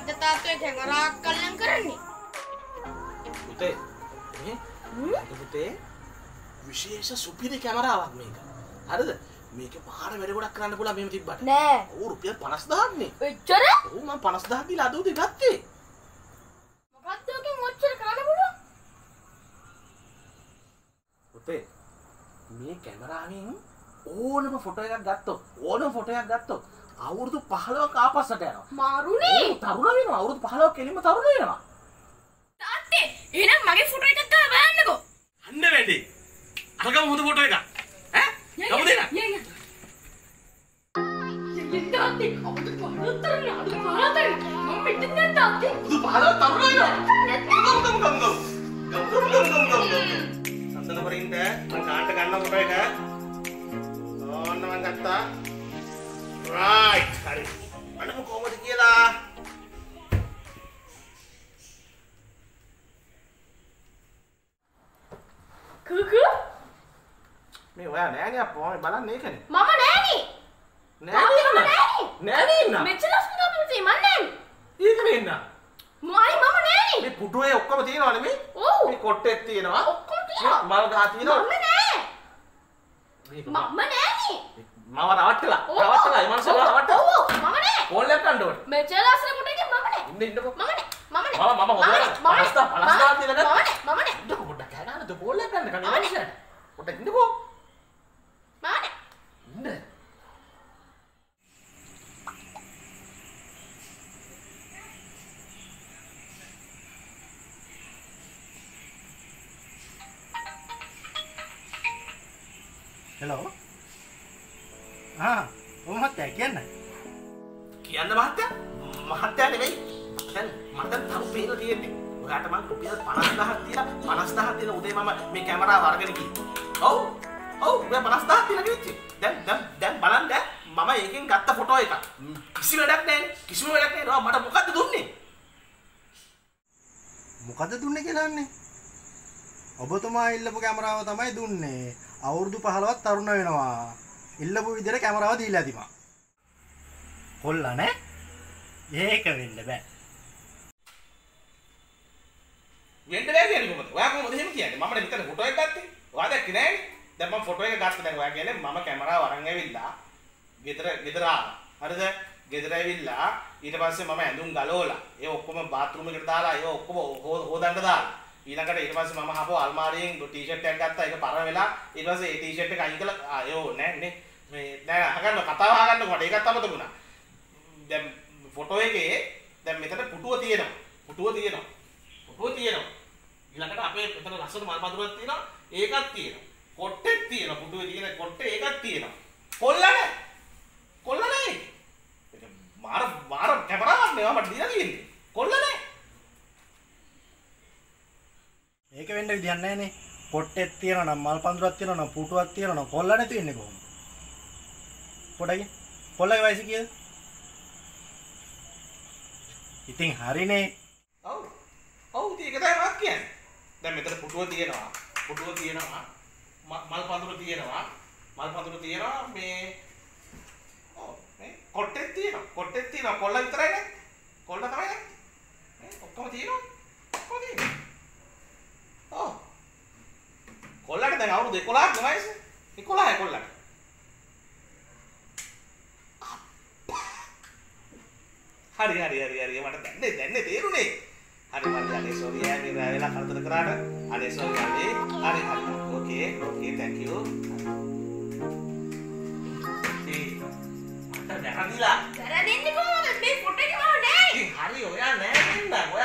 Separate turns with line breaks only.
මොකද්ද තාත්තේ කැමරාවක් කල්ලම් කරන්නේ?
පුතේ පුතේ විශේෂ සුපිරි කැමරාවක් මේක. හරිද? මේකේ පාර වැඩ ගොඩක් කරන්න පුළුවන් මෙහෙම තිබ්බට.
නෑ.
ඔව් රුපියල් 50000ක් නේ.
එච්චර?
ඔව් මම 50000ක් දීලා අද උදේ ගත්තේ.
මොකද්ද ඔකෙන් ඔච්චර කරන්න පුළුවන්?
පුතේ මේ කැමරාවෙන් ඕනම ෆොටෝ එකක් ගත්තොත් අවුරුදු 15ක ආපස්සට යනවා.
මාරුනේ.
ඔව් තරුණ වෙනවා. අවුරුදු 15ක කෙලින්ම තරුණ වෙනවා.
තාත්තේ එහෙනම් මගේ ෆොටෝ එකක් ගාලා බලන්නකෝ.
අන්න වැඩි. අරගම හොඳ ෆොටෝ එකක්. ඈ? ගමු දෙන්න.
තාත්තේ අවුරුදු 15 තරණ අද 15 තරණ මම මෙතන දැන් තාත්තේ.
අවුරුදු 15 තරුණ වෙනවා. ගමු. සම්දන වරින්ට මම කාට ගන්න ෆොටෝ එක. ඕන්න මම ගත්තා. right හරි. අනම කොහමද කියලා.
කුකු
මේ ඔයා නෑනේ අප්පා මම බලන්නේ ඒකනේ.
මම නෑනේ.
නෑනේ ඉන්න.
මෙච්චර ලස්සන කපුටි මන් නෑනේ.
ඊකනේ ඉන්න.
මම නෑනේ.
මේ පුටුවේ ඔක්කොම තියෙනවනේ මේ.
ඔව්.
මේ කොට්ටෙත් තියෙනවා.
ඔක්කොම තියෙනවා.
මල් ගහ තියෙනවා.
මම නෑ.
මේක
මම නෑනේ.
මම රවට්ටලා. ඒ මනුස්සයා රවට්ටලා.
ඔව් මම නෑ.
ෆෝන් එකක් ගන්න ඕනේ.
මෙච්චර ලස්සන කුටි මම නෑ.
ඉන්නකෝ.
මම නෑ.
මම හොදලා 50 දිනකට
මම නෑ.
ඉන්නකෝ පොඩ්ඩක් කෑනාද ෆෝන් එකක් ගන්න කන්නේ මනුස්සයාට. පොඩ්ඩක් ඉන්නකෝ.
මම නෑ.
ඉන්න.
හෙලෝ මහත්තයා කියන්න
මහත්තයා නෙවෙයි දැන් මට තරු පේලා තියෙන්නේ ඔයාට මම රුපියල් 50000ක් දීලා 50000ක් දෙන උදේ මම මේ කැමරාව අරගෙන ගිහින් ඔව් මේ 50000ක් දීලා ගෙච්චි දැන් බලන්න මම ඒකෙන් ගත්ත ෆොටෝ එක කිසි වැඩක් නැහැ මට මොකද්ද දුන්නේ
කියලා අන්නේ ඔබතුමා ඉල්ලපු කැමරාව තමයි දුන්නේ අවුරුදු 15ක් තරුණ වෙනවා ඉල්ලපු විදිහට කැමරාව දීලා තිබා කොල්ලා නේ ඒක වෙන්න බෑ
කියන්නේ කොහොමද ඔයා කොහොමද එහෙම කියන්නේ මම මෙතන ෆොටෝ එක ගත්තේ ඔයා දැක්කේ නෑනේ දැන් මම ෆොටෝ එක ගත්තා දැන් ඔයා කියන්නේ මම කැමරාව අරන් ඇවිල්ලා ගෙදර ආවා හරිද ගෙදර ඇවිල්ලා ඊට පස්සේ මම ඇඳුම් ගලවලා ඒ ඔක්කොම බාත් รู ම් එකට දාලා ඒ ඔක්කොම හොදන්න දාලා ඊළඟට ඊට පස්සේ මම ආපහු අල්මාරියෙන් ටී-ෂර්ට් එකක් ගත්තා ඒක පරණ වෙලා ඊට පස්සේ ඒ ටී-ෂර්ට් එක අයින් කළා නෑ මේ නෑ අහගන්න කතාව අහගන්නකො මට ඒකත් අමතක වුණා දැන් ෆොටෝ එකේ දැන් මෙතන පුටුව තියෙනවා ඊළඟට අපේ මෙතන ලස්සන මල් පඳුරක් තියෙනවා ඒකත් තියෙනවා කොට්ටෙත් තියෙනවා පුටුවේ තියෙන කොට්ටේ ඒකත් තියෙනවා කොල්ල නෑ ඒක මාර කැමරාවක් නේ මට දීලා තියෙන්නේ කොල්ල නෑ
ඒක වෙන්න විදියක් නැහැනේ කොට්ටෙත් තියෙනවා නම් මල් පඳුරක් තියෙනවා නම් පුටුවක් තියෙනවා නම් කොල්ල නැතු වෙන්නේ කොහොමද පොඩයි කොල්ලගේ වයස කීයද ඉතින් හරිනේ
ඔව් ඒක තමයි මම කියන්නේ දැන් මෙතන පුටුව තියෙනවා මල් පඳුර තියෙනවා මේ මේ කොට්ටෙත් තියෙනවා කොල්ල විතරයි නේ කොල්ල තමයි නේ ඔක්කොම තියෙනවා කොල්ලට දැන් අවුරුදු 11ක් නේ වයස 11යි කොල්ලට හරි මට දැන්නේ තේරුනේ හරි මල්ලි අනේ සෝරි ඈ මේ වෙලා කරදර කරාට අනේ සෝරි අනේ හරි ඕකේ thank you මට දැනදිලා
දැනදින්නේ කොහොමද මේ ෆොටෝ එක මම නෑ
හරි ඔයා නෑ නේද ඔයා